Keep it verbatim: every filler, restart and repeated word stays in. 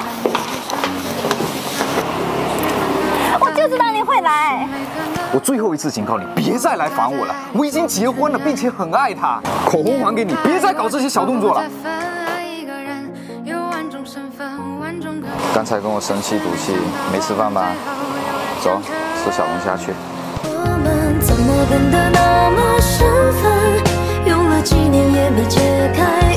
我就知道你会来。 我最后一次警告你，别再来烦我了。我已经结婚了，并且很爱她。口红还给你，别再搞这些小动作了。刚才跟我生气赌气，没吃饭吧？走，吃小龙虾去。 我们怎么变得那么生分？用了几年也没解开。